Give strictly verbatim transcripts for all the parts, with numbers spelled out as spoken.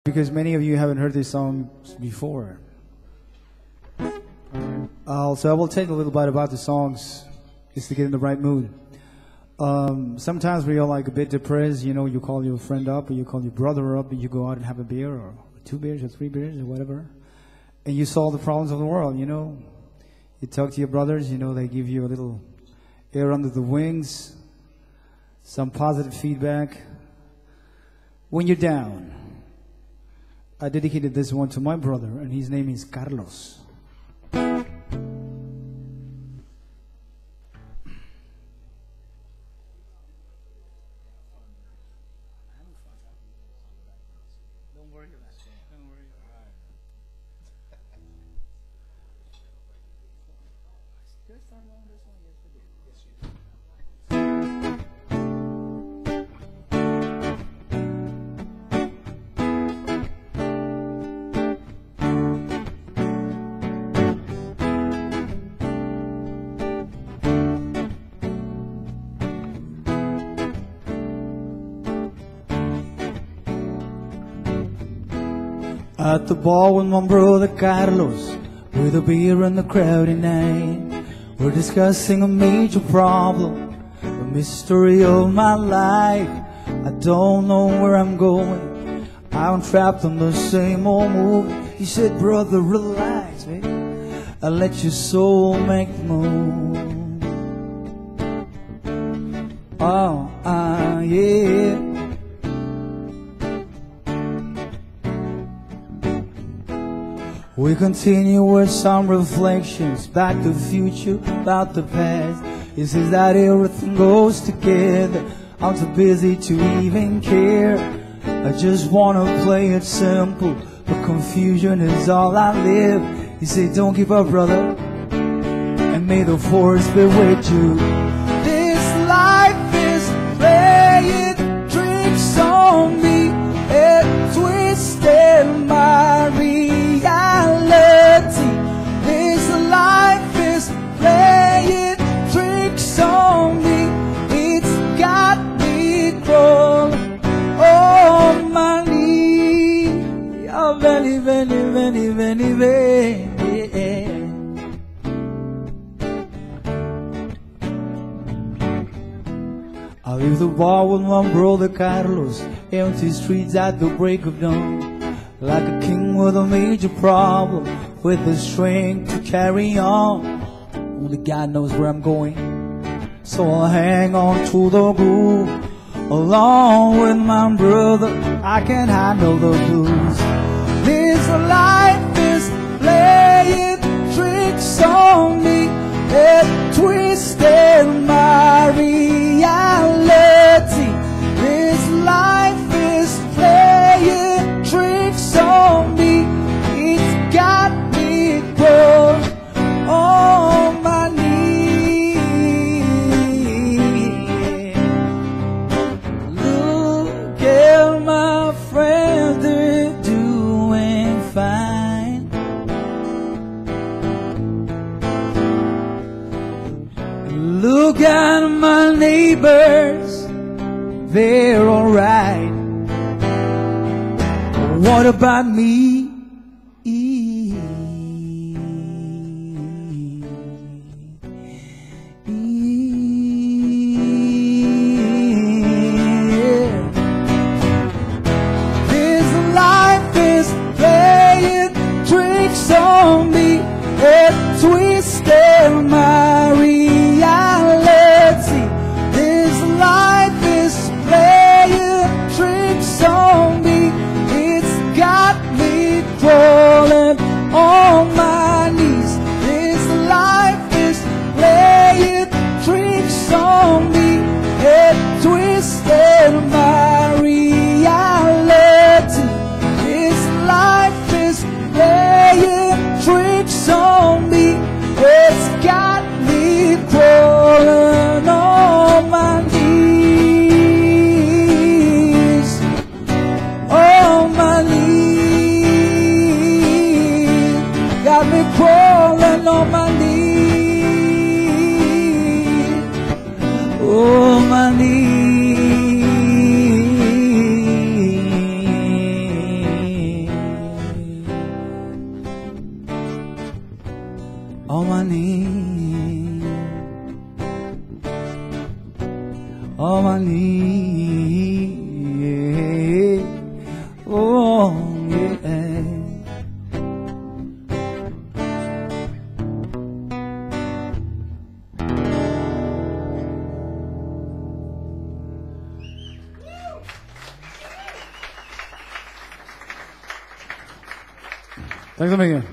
Because many of you haven't heard this song before. Uh, so I will tell you a little bit about the songs, just to get in the right mood. Um, sometimes we are like a bit depressed, you know, you call your friend up, or you call your brother up, and you go out and have a beer, or two beers, or three beers, or whatever. And you solve the problems of the world, you know. You talk to your brothers, you know, they give you a little air under the wings, some positive feedback. When you're down, I dedicated this one to my brother, and his name is Carlos. At the bar with my brother Carlos, with a beer in the crowded night, we're discussing a major problem, the mystery of my life. I don't know where I'm going, I'm trapped in the same old movie. He said, brother, relax, man, I'll let your soul make the move. Oh, ah, uh, yeah. We continue with some reflections, back to the future, about the past. He says that everything goes together, I'm too busy to even care. I just wanna play it simple, but confusion is all I live. He said, don't give up, brother, and may the force be with you. This life is playing tricks on me, it twisted my reality. This life is playing tricks on me, it's got me crawling on my knees. Oh, very, very, very, very, very. I leave the bar with my brother Carlos, empty streets at the break of dawn, like a king with a major problem, with the strength to carry on. Only God knows where I'm going, so I'll hang on to the groove. Along with my brother, I can handle the blues. This life is playing tricks on me, it twisted my reality. This life is playing tricks on me, it's got me crawling on my knees. Look at my friends, they're doing fine. Look at my neighbors, they're alright. What about me? This life is playing tricks on me, it twisted my reality. This life is playing tricks on me, it's got me on my knees, on my knees, oh yeah. Tack så mycket.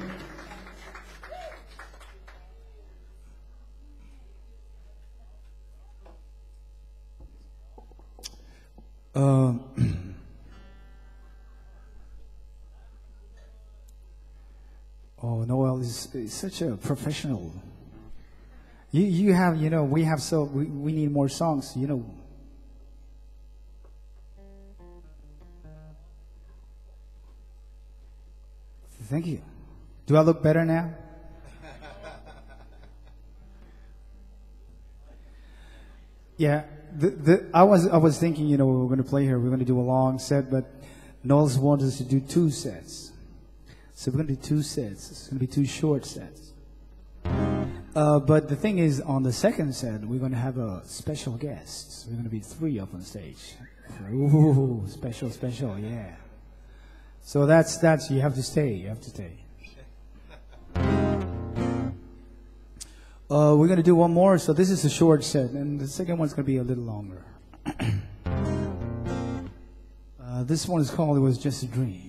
Uh, oh, Noel is, is such a professional. You, you have, you know, we have so we, we need more songs, you know. Thank you. Do I look better now? Yeah. The, the, I was I was thinking, you know, we were going to play here. We're going to do a long set, but Noels wanted us to do two sets. So we're going to do two sets. It's going to be two short sets. Uh, but the thing is, on the second set, we're going to have a special guest. We're going to be three up on stage. Ooh, special, special, yeah. So that's, that's, you have to stay, you have to stay. Uh, we're going to do one more, so this is a short set, and the second one's going to be a little longer. uh, this one is called It Was Just a Dream.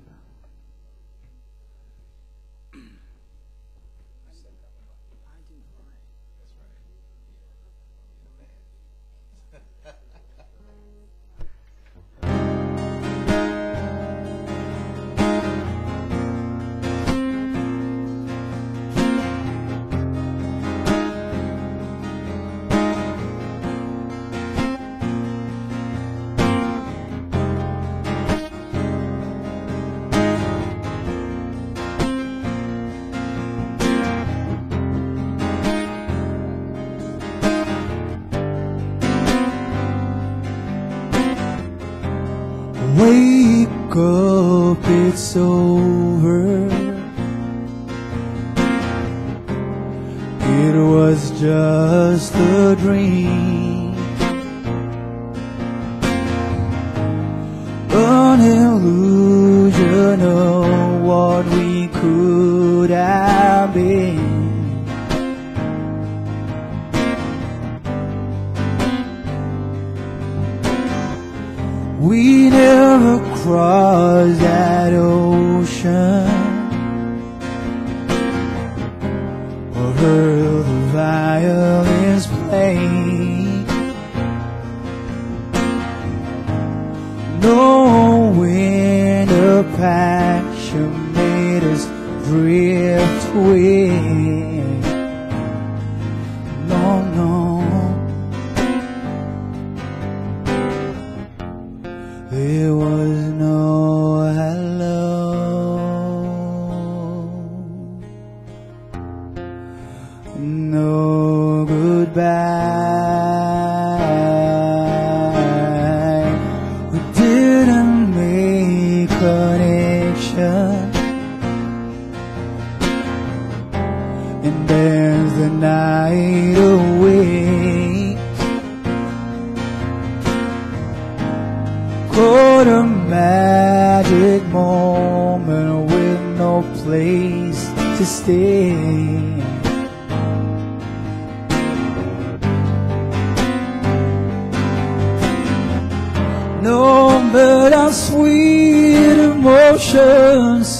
Wake up, it's over. It was just a dream, an illusion of what we could have been. We never crossed that ocean or heard the violins play. No wind of passion made us drift away. No, no. There was no hello, no goodbye. We didn't make connection, and there's the night away. What a magic moment with no place to stay. No but sweet emotions,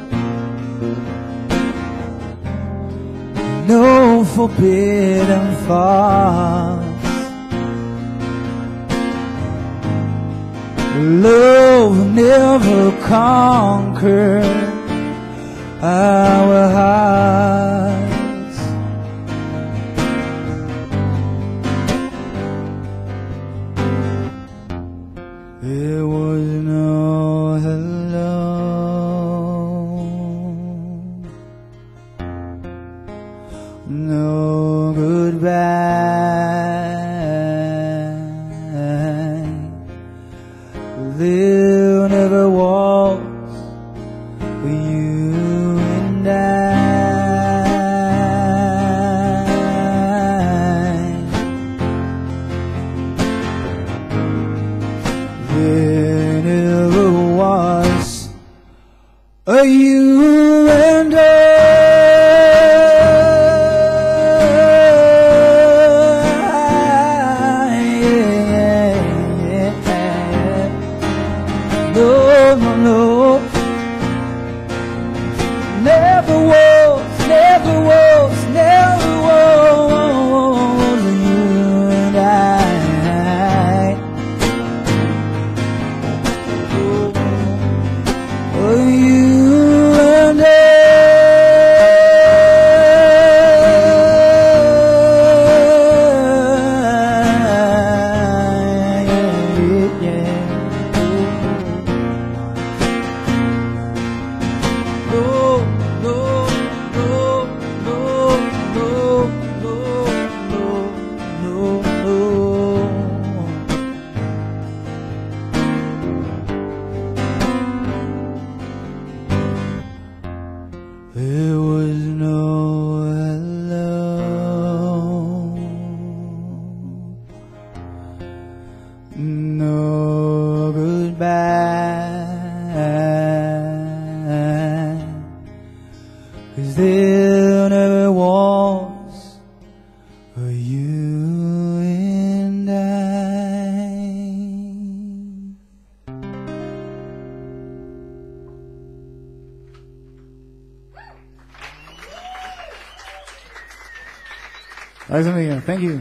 no forbidden thoughts. Love never conquered our hearts. There was no hello, no goodbye. There never was for you and I. for you and I. Yeah, yeah, yeah. No, no, no. Never was, never was, never was you and I. For you and I. Yeah, yeah. No, no, no, no, no, no, no, no, there was no hello, no goodbye, 'cause there never was a you and I. Thank you.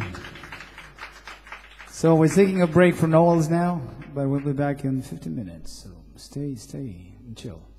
So we're taking a break from Noels now, but we'll be back in fifteen minutes. So stay, stay, and chill.